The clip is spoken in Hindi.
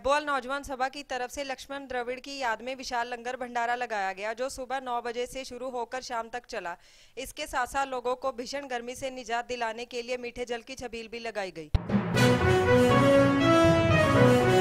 डब्बोवाल नौजवान सभा की तरफ से लक्ष्मण द्रविड़ की याद में विशाल लंगर भंडारा लगाया गया, जो सुबह 9 बजे से शुरू होकर शाम तक चला। इसके साथ साथ लोगों को भीषण गर्मी से निजात दिलाने के लिए मीठे जल की छबील भी लगाई गई।